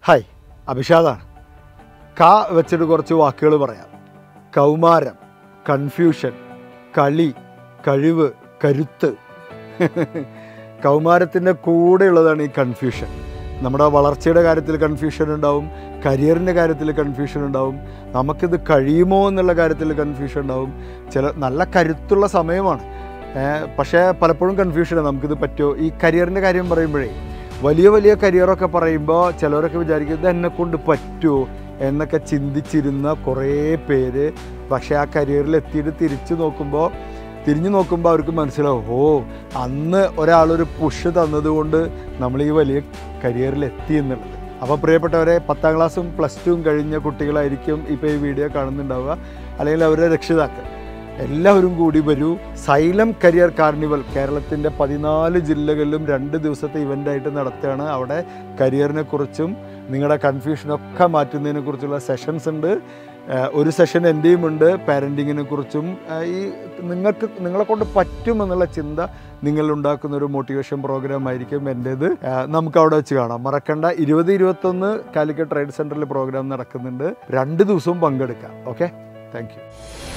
Hi, അഭിഷാദാണ്. ക വെച്ചിട്ട് കുറച്ച് വാക്കുകൾ പറയാം. കൗമാരം, കൺഫ്യൂഷൻ, കളി, കഴിവ്, കരുത്ത്. കൗമാരത്തിൻ്റെ കൂടെയുള്ളതാണ് ഈ കൺഫ്യൂഷൻ. നമ്മുടെ വളർച്ചയുടെ കാര്യത്തിൽ കൺഫ്യൂഷൻ ഉണ്ടാവും, കരിയറിൻ്റെ കാര്യത്തിൽ കൺഫ്യൂഷൻ ഉണ്ടാവും, നമുക്കിത് കഴിയുമോ എന്നുള്ള കാര്യത്തിൽ കൺഫ്യൂഷൻ ഉണ്ടാവും. നല്ല കരുത്തുള്ള സമയമാണ്, പക്ഷേ പലപ്പോഴും കൺഫ്യൂഷനാണ്, നമുക്കിത് പറ്റുമോ. ഈ കരിയറിൻ്റെ കാര്യം പറയുമ്പോഴേ, വലിയ വലിയ കരിയറൊക്കെ പറയുമ്പോൾ ചിലവരൊക്കെ വിചാരിക്കും ഇത് എന്നെക്കൊണ്ട് പറ്റുമോ എന്നൊക്കെ ചിന്തിച്ചിരുന്ന കുറേ പേര്, പക്ഷേ ആ കരിയറിൽ എത്തിയിട്ട് തിരിഞ്ഞു നോക്കുമ്പോൾ അവർക്ക് മനസ്സിലാവും, അന്ന് ഒരാളൊരു പുഷ് തന്നതുകൊണ്ട് നമ്മൾ ഈ വലിയ കരിയറിൽ എത്തി എന്നുള്ളത്. അപ്പോൾ പ്രിയപ്പെട്ടവരെ, 10ാം ക്ലാസ്സും +2 കഴിഞ്ഞ കുട്ടികളായിരിക്കും ഇപ്പോൾ ഈ വീഡിയോ കാണുന്നുണ്ടാവുക, അല്ലെങ്കിൽ അവരുടെ രക്ഷിതാക്കൾ. എല്ലാവരും കൂടി വരൂ. സൈലം കരിയർ കാർണിവൽ കേരളത്തിൻ്റെ 14 ജില്ലകളിലും 2 ദിവസത്തെ ഇവൻ്റായിട്ട് നടത്തുകയാണ്. അവിടെ കരിയറിനെ കുറിച്ചും നിങ്ങളുടെ കൺഫ്യൂഷനൊക്കെ മാറ്റുന്നതിനെ കുറിച്ചുള്ള സെഷൻസ് ഉണ്ട്. ഒരു സെഷൻ എൻ്റെയും ഉണ്ട്, പാരൻറ്റിങ്ങിനെ കുറിച്ചും. ഈ നിങ്ങളെ കൊണ്ട് പറ്റുമെന്നുള്ള ചിന്ത നിങ്ങളുണ്ടാക്കുന്നൊരു മോട്ടിവേഷൻ പ്രോഗ്രാം ആയിരിക്കും എൻ്റേത്. നമുക്ക് അവിടെ വെച്ച് കാണാം, മറക്കണ്ട. 20-21 കാലിക്കറ്റ് ട്രേഡ് സെൻറ്ററിൽ പ്രോഗ്രാം നടക്കുന്നുണ്ട്. 2 ദിവസവും പങ്കെടുക്കാം. Okay, thank U.